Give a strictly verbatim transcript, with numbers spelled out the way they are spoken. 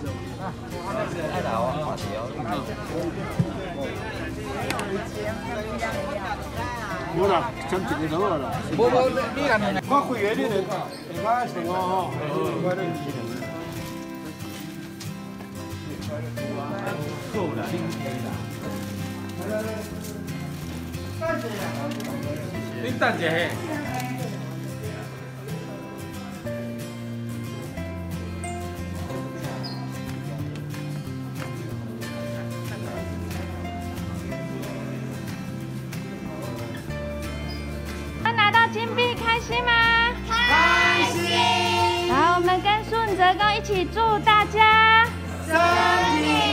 爱打我，打球。 冇啦，真正嘅到啦。 冇冇，呢人我開嘢呢度，而家成個嗬，我都唔知。夠啦，你等陣。 拿到金币开心吗？ 开心！ 然后我们跟顺泽公一起祝大家身体